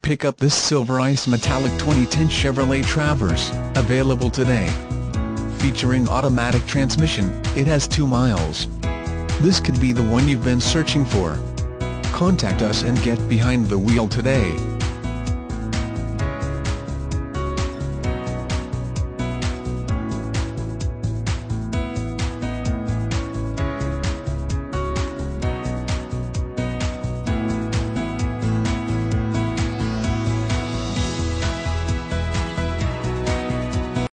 pick up this silver ice metallic 2010 Chevrolet Traverse, available today. Featuring automatic transmission, it has 2 miles. This could be the one you've been searching for. Contact us and get behind the wheel today.